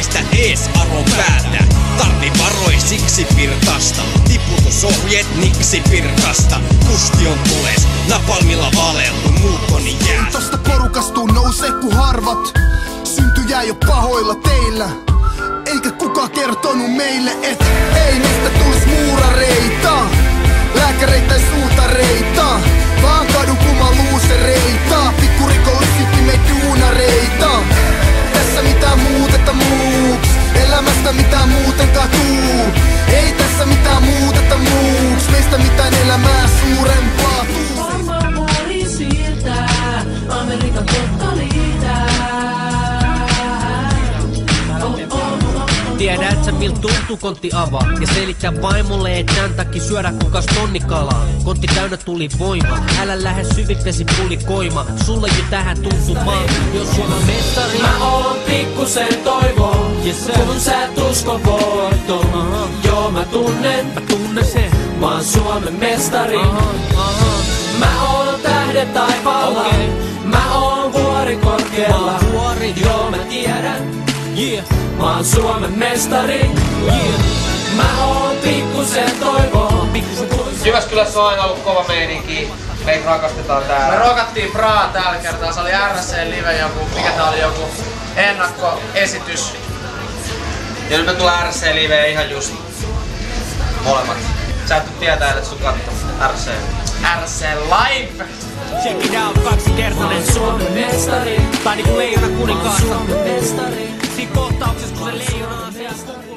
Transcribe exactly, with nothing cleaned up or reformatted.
pistän ees aron päältä. Tarvi varoi siksi pirkasta, tiputusohjeet niksi pirkasta. Kusti on tules, napalmilla valeltu, muut on jää. Tosta porukastuu nousee ku harvat, syntyjää jo pahoilla teillä. Eikä kukaan kertonut meille, et ei meistä tulis muurareita, lääkäreitä ja suutareita, vaan kadukuma luusereita, pikkurikollisiksi me duunareita. Tässä mitään muuteta muuks, elämästä mitään muutenkaan tuu. Ei tässä mitään muuteta muuks, meistä mitään elämää suurempaa tuu. Varmaan vuori siirtää, Amerikan totta liitää. Tiedät sä miltä tuntuu kontti avaa ja selittää vaimolle et tän takia syödä kukas tonnikalaa. Kontti täynnä tuli voima, älä lähde syvittesi pulli koima. Sulle jo tähän tuntumaan, jos Suomen mestari. Mä oon pikkusen toivo, yes, kun sä et usko voittoon. Joo mä tunnen, mä tunnen sen. Mä oon Suomen mestari. Aha, aha. Mä oon tähden taivaalla, okay. Mä oon vuori korkealla. Mä oon vuori. Joo mä tiedän, yeah. Mä oon Suomen mestari, yeah. Mä oon pikkusen toivo. Jyväskylässä on aina ollut kova meininki. Meitä rakastetaan täällä. Me rokattiin Braa tällä kertaa. Se oli R S C Live joku, mikä tää oli joku ennakkoesitys. Ja nyt me tulee R S C Live ihan just molemmat. Sä et nyt tietää, että sun kattoo R S C. R S C Live! Check it out, kaksikertainen Suomen mestari. Tai niinku leijona kuninkaassa. Suomen mestari. Siinä kohtauksessa kun se leijona on